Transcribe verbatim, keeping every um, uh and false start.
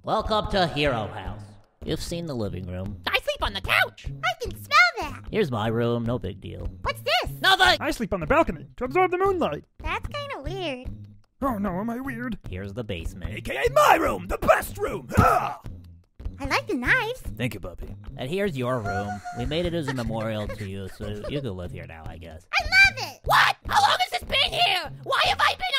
Welcome to Herohaus. You've seen the living room. I sleep on the couch. I can smell that. Here's my room, no big deal. What's this? Nothing. I sleep on the balcony to absorb the moonlight. That's kind of weird. Oh no, am I weird? Here's the basement. A K A my room, the best room! Ah! I like the knives. Thank you, puppy. And here's your room. We made it as a memorial to you, so you can live here now, I guess. I love it. What? How long has this been here? Why have I been